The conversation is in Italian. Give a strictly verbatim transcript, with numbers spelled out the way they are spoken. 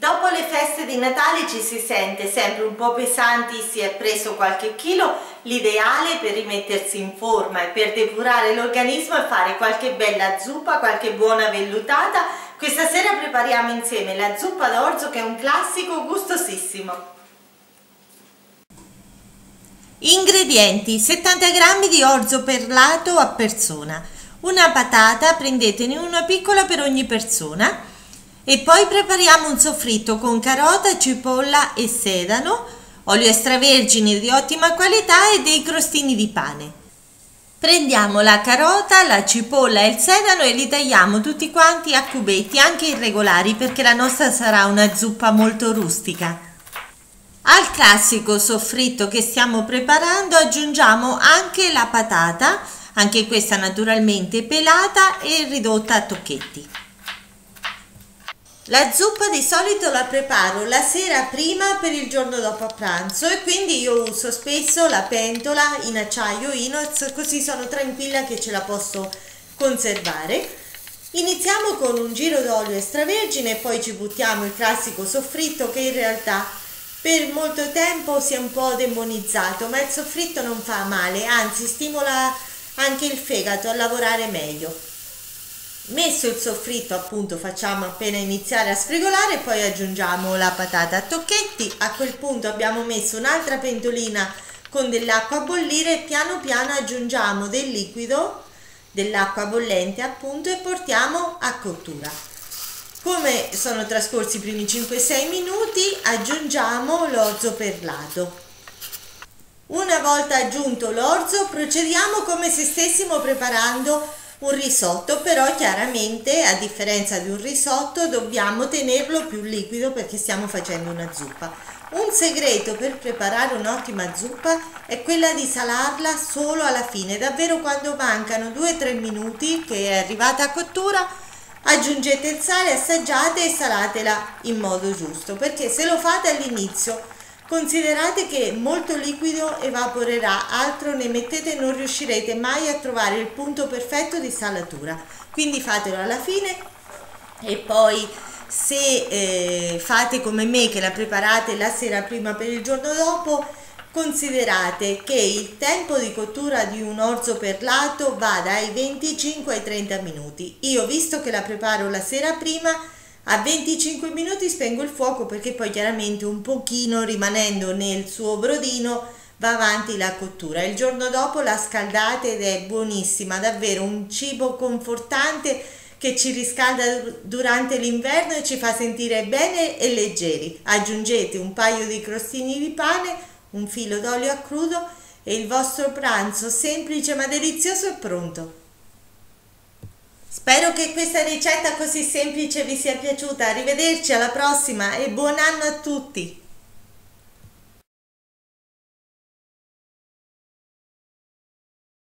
Dopo le feste di Natale ci si sente sempre un po' pesanti, si è preso qualche chilo, l'ideale per rimettersi in forma e per depurare l'organismo è fare qualche bella zuppa, qualche buona vellutata. Questa sera prepariamo insieme la zuppa d'orzo, che è un classico gustosissimo. Ingredienti: settanta grammi di orzo perlato a persona, una patata, prendetene una piccola per ogni persona. E poi prepariamo un soffritto con carota, cipolla e sedano, olio extravergine di ottima qualità e dei crostini di pane. Prendiamo la carota, la cipolla e il sedano e li tagliamo tutti quanti a cubetti, anche irregolari, perché la nostra sarà una zuppa molto rustica. Al classico soffritto che stiamo preparando aggiungiamo anche la patata, anche questa naturalmente pelata e ridotta a tocchetti. La zuppa di solito la preparo la sera prima per il giorno dopo a pranzo e quindi io uso spesso la pentola in acciaio inox, così sono tranquilla che ce la posso conservare. Iniziamo con un giro d'olio extravergine e poi ci buttiamo il classico soffritto, che in realtà per molto tempo si è un po' demonizzato, ma il soffritto non fa male, anzi stimola anche il fegato a lavorare meglio. Messo il soffritto, appunto, facciamo appena iniziare a sfrigolare, poi aggiungiamo la patata a tocchetti. A quel punto abbiamo messo un'altra pentolina con dell'acqua a bollire e piano piano aggiungiamo del liquido, dell'acqua bollente appunto, e portiamo a cottura. Come sono trascorsi i primi cinque sei minuti aggiungiamo l'orzo perlato. Una volta aggiunto l'orzo procediamo come se stessimo preparando un risotto, però chiaramente a differenza di un risotto dobbiamo tenerlo più liquido perché stiamo facendo una zuppa. Un segreto per preparare un'ottima zuppa è quella di salarla solo alla fine, davvero quando mancano due tre minuti che è arrivata a cottura aggiungete il sale, assaggiate e salatela in modo giusto, perché se lo fate all'inizio considerate che molto liquido evaporerà, altro ne mettete e non riuscirete mai a trovare il punto perfetto di salatura. Quindi fatelo alla fine e poi se eh, fate come me che la preparate la sera prima per il giorno dopo, considerate che il tempo di cottura di un orzo perlato va dai venticinque ai trenta minuti. Io, visto che la preparo la sera prima, a venticinque minuti spengo il fuoco perché poi chiaramente un pochino, rimanendo nel suo brodino, va avanti la cottura. Il giorno dopo la scaldate ed è buonissima, davvero un cibo confortante che ci riscalda durante l'inverno e ci fa sentire bene e leggeri. Aggiungete un paio di crostini di pane, un filo d'olio a crudo e il vostro pranzo semplice ma delizioso è pronto. Spero che questa ricetta così semplice vi sia piaciuta. Arrivederci alla prossima e buon anno a tutti!